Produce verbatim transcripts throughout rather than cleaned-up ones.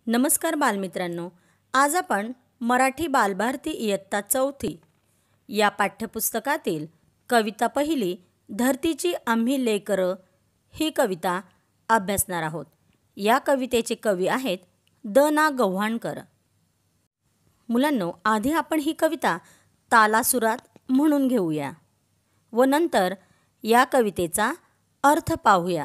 नमस्कार बालमित्रांनो, आज आपण मराठी बालभारती इयत्ता चौथी या पाठ्यपुस्तकातील कविता पहिली धरतीची आम्ही लेकरं ही कविता अभ्यासणार आहोत. या कवितेचे कवी आहेत द ना गव्हाणकर. मुलांनो, आधी आपण ही कविता तालासुरात म्हणून घेऊया व नंतर या कवितेचा अर्थ पाहूया.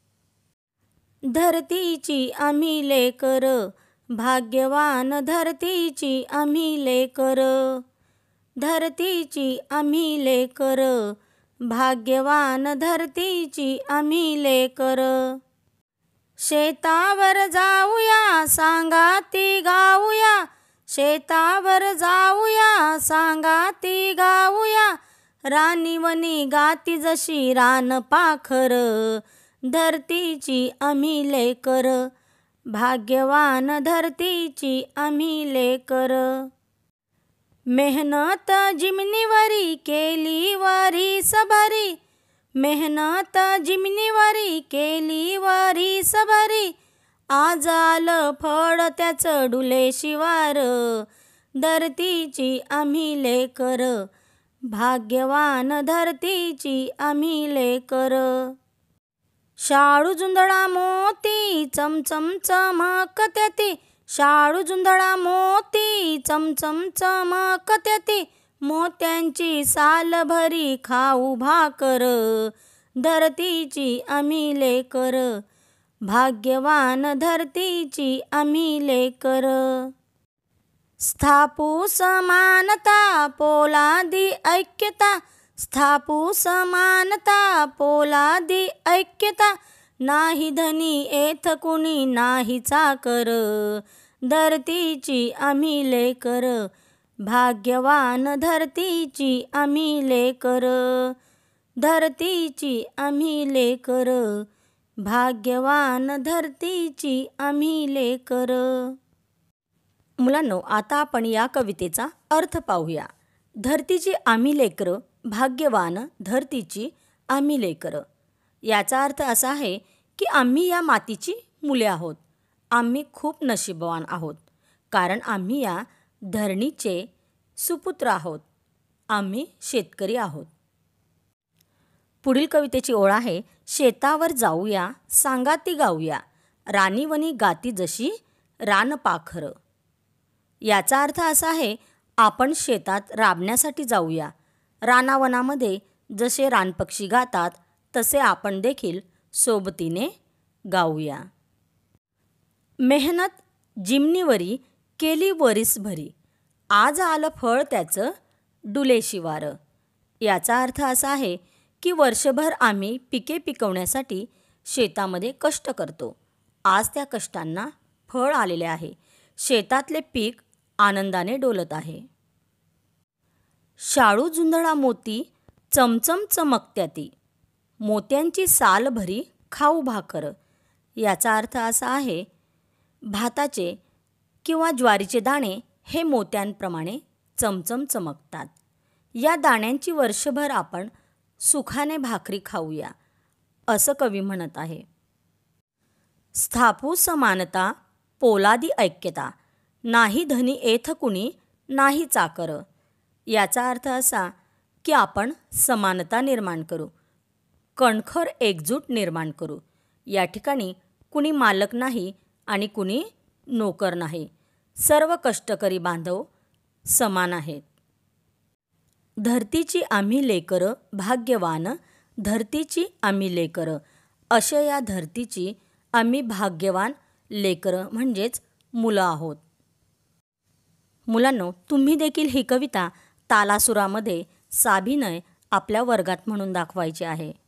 धरतीची आम्ही लेकर, भाग्यवान धरतीची आम्ही लेकर. धरतीची आम्ही लेकर, भाग्यवान धरतीची आम्ही लेकर. शेतावर जाऊया सांगाती गाऊया, शेतावर जाऊया सांगाती गाऊया. रानीवनी गाती जशी रान पाखर. धरतीची आम्ही लेकर, भाग्यवान धरतीची आम्ही लेकर. मेहनत जिमनीवरी केली वरीस भरी, मेहनत जिमनीवरी केली वरीस भरी. आज आलं फळ त्याचं डुले शिवार. धरतीची आम्ही लेकर, भाग्यवान धरतीची आम्ही लेकर. शाळू जुंधळा मोती चमचम चमकत्याती, शाळू जुंधळा मोती चमचम चमकत्याती. मोत्यांची साल भरी खाऊ भाकर. धरतीची आम्ही लेकर, भाग्यवान धरतीची आम्ही लेकर. स्थापू समानता पोलादी ऐक्यता, स्थापू समानता पोलादी ऐक्यता. नाही धनी येथ कुणी नाही चाकर. धरतीची आम्ही लेकर, भाग्यवान धरतीची आम्ही लेकर. धरतीची आम्ही लेकर, भाग्यवान धरतीची आम्ही लेकर. मुलांनो, आता आपण या कवितेचा अर्थ पाहूया. धरतीची आम्ही लेकर, भाग्यवान धरतीची आम्ही लेकर. याचा अर्थ असा आहे की आम्ही या मातीची मुले आहोत. आम्ही खूप नशीबवान आहोत, कारण आम्ही या धरणीचे सुपुत्र आहोत. आम्ही शेतकरी आहोत. पुढील कवितेची ओळ आहे, शेतावर जाऊया सांगाती गाऊया. रानीवनी गाती जशी रान पाखर. याचा अर्थ असा आहे, आपण शेतात राबण्यासाठी जाऊया. रानावनामध्ये जसे रानपक्षी गातात तसे आपण देखील सोबतीने गाऊया. मेहनत जिमनीवरी केली वरीस भरी. आज आलं फळ त्याचं डुले शिवार. याचा अर्थ असा आहे की वर्षभर आम्ही पिके पिकवण्यासाठी शेतामध्ये कष्ट करतो. आज त्या कष्टांना फळ आलेले आहे. शेतातले पीक आनंदाने डोलत आहे. शाळू जुंधळा मोती चमचम चमकत्याती, मोत्यांची साल भरी खाऊ भाकर. याचा अर्थ असा आहे, भाताचे किंवा ज्वारीचे दाणे हे मोत्यांप्रमाणे चमचम चमकतात. या दाण्यांची वर्षभर आपण सुखाने भाकरी खाऊया, असं कवी म्हणत आहे. स्थापू समानता पोलादी ऐक्यता. नाही धनी येथ कुणी नाही चाकर. याचा अर्थ असा की आपण समानता निर्माण करू, कणखर एकजूट निर्माण करू. या ठिकाणी कुणी मालक नाही आणि कुणी नोकर नाही. सर्व कष्टकरी बांधव समान आहेत. धरतीची आम्ही लेकर, भाग्यवान धरतीची आम्ही लेकर. अशा या धरतीची आम्ही भाग्यवान लेकर म्हणजेच मुलं आहोत. मुलांनो, तुम्ही देखील ही कविता तालासुरामध्ये साभिनय आपल्या वर्गात म्हणून दाखवायची आहे.